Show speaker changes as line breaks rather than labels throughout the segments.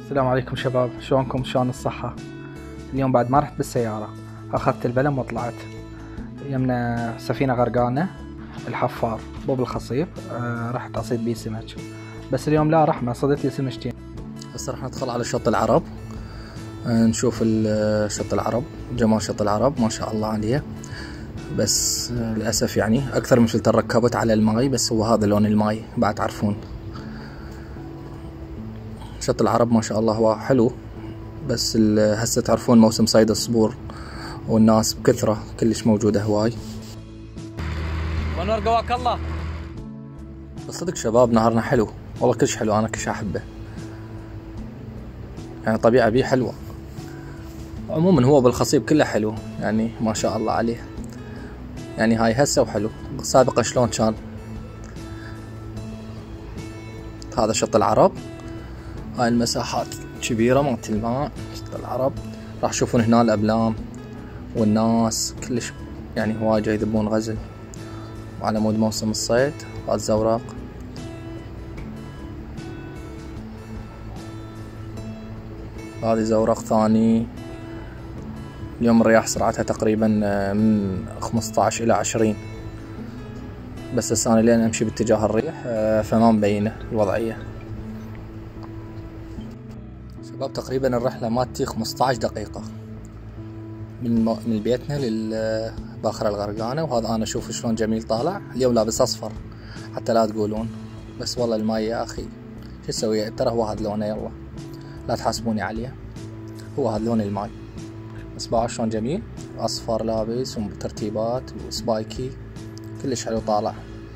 السلام عليكم شباب، شلونكم؟ شلون الصحة؟ اليوم بعد ما رحت بالسيارة أخذت البلم وطلعت. يمنا سفينة غرقانة، الحفار بوب الخصيب، رحت أصيد بيه سمك. بس اليوم لا رحمة، صدت لي سمكتين.
هسه راح ندخل على شط العرب، نشوف شط العرب، جمال شط العرب ما شاء الله عليه. بس للأسف يعني أكثر من فلتر ركبت على الماي، بس هو هذا لون الماي بعد تعرفون. شط العرب ما شاء الله هو حلو، بس هسه تعرفون موسم صيد الصبور والناس بكثرة كلش موجودة هواي.
ونور قواك الله.
بس صدق شباب نهارنا حلو والله، كلش حلو، أنا كلش أحبه يعني، طبيعة بيه حلوة. عموما هو بالخصيب كله حلو يعني ما شاء الله عليه، يعني هاي هسه وحلو، سابقا شلون كان. هذا شط العرب، هاي المساحات كبيرة مالت الماء شط العرب. راح تشوفون هنا الأبلام والناس كلش يعني هواي جاي يذبون غزل، وعلى مود موسم الصيد. هذا الزوراق، هذه زورق ثاني. اليوم الرياح سرعتها تقريبا من 15 إلى 20، بس هسه أنا لين أمشي باتجاه الريح فما مبينة الوضعية. شباب تقريبا الرحلة مالتي 15 دقيقة من بيتنا للباخرة الغرقانة. وهذا أنا أشوف شلون جميل طالع. اليوم لابس أصفر حتى لا تقولون، بس والله الماي يا أخي شو أسوي، ترى هو هذا لونه، يلا لا تحاسبوني عليه، هو هذا لون الماي. بس بعد شلون جميل، أصفر لابس وترتيبات وسبايكي كلش حلو طالع.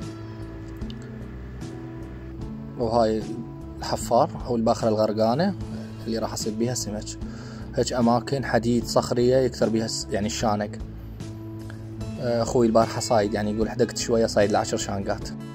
وهاي الحفار أو الباخرة الغرقانة اللي راح أصيد بيها سمك. هيك أماكن حديد صخرية يكثر بيها يعني الشانق. أخوي البارحة صايد، يعني يقول حدقت شوية صايد ل10 شانقات.